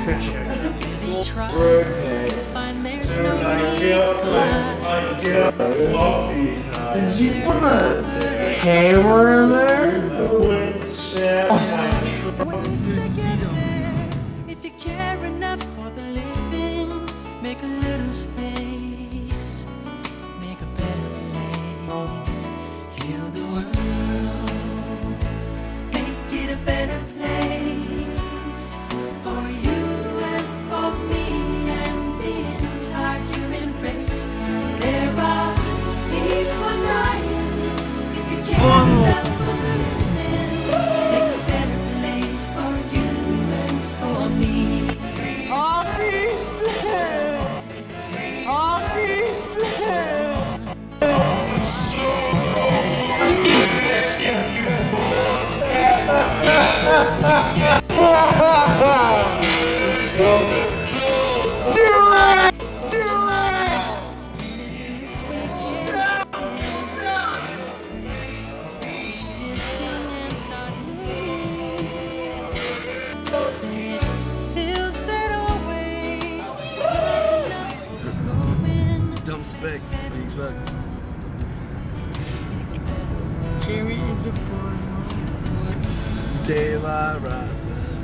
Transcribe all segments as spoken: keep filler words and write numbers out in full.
Did you put a camera in there? If you care enough for the living, make a little space, make a better place, heal the world, make it a better place for you and for me and the entire human race. There are people dying. If you care enough for the living, make a better place for you and for me. Dumb spec. What do you expect? Jerry is a boy. Daylight Rasta.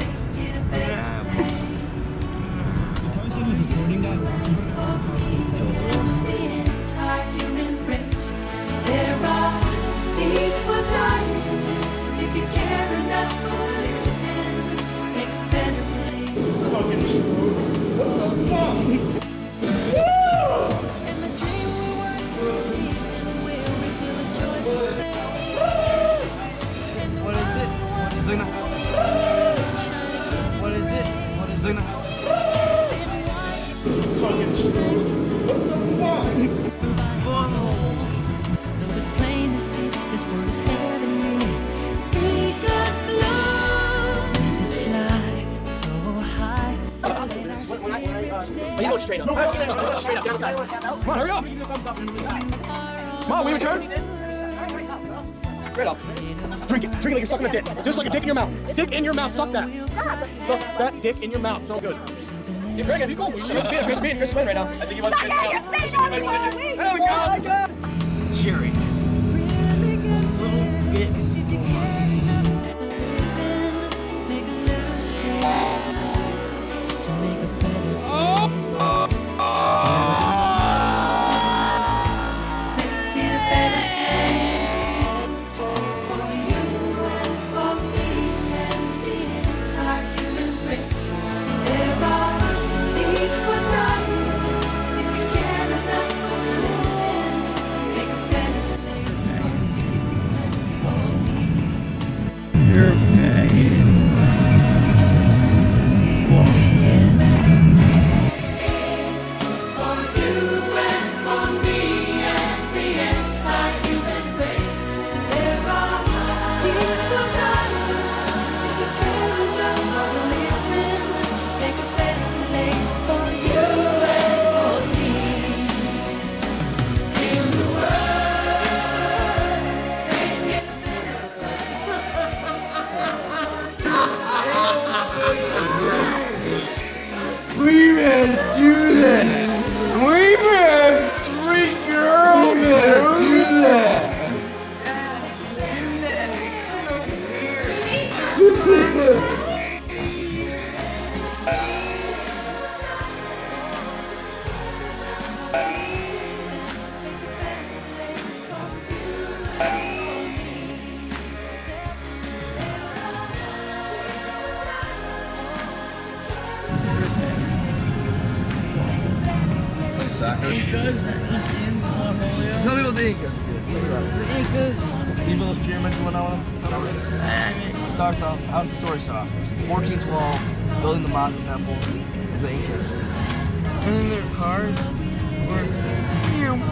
The entire human race. There are people dying. If you care enough for living, make a better place for you. And the dream we want to see, and we'll reveal a joyful face. What is it? Zigna. What is it? What is Zigna? Though it's plain to see, this world is heavenly. Be God's love. We can fly so high. Let our spirits You go straight up. Straight up. Straight up. Get outside. Come on, hurry up. Come on, we return. Straight up. Drink it. Drink it like you're sucking a dick. Just like a dick in your mouth. Dick in your mouth. Suck that. Suck that dick in your mouth. So good. You're very good. You're cool. Chris Bean. Chris Bean. Chris Bean right now. I think you want to. There we go. Jerry. Little bit. make a little space to make a better place. Make it a better place for you and for me and the entire human race. There are people dying. If you care enough for living, make a better place for you and for me. You're faggot. For you and for me and the entire human race. There are people dying. If you care enough for living, make a better place for you and for me. Heal the world, make it a better We must do that. We must three girls that do that. Soccer. Tell me about the Incas, dude. Tell me about it. The Incas. You build those pyramids and whatnot with them? Starts off, how's the story start off? fourteen twelve, building the Maza temples, the Incas. And then their cars were, you know.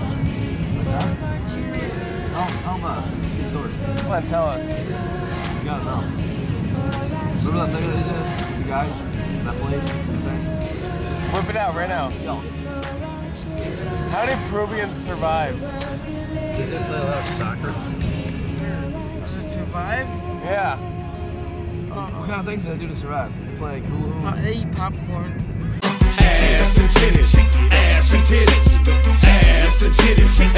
Tell, tell them about it. It's a good story. Come on, tell us. You gotta know. Remember that thing that they did? The guys, that place, the thing? Whip it out right now. Yo. How did Peruvians survive? They didn't play a lot of soccer. Survive? Yeah. What kind of things did they do to survive? They play like hula hoop. Uh, they eat popcorn. Ass and titties, ass and titties, ass and titties.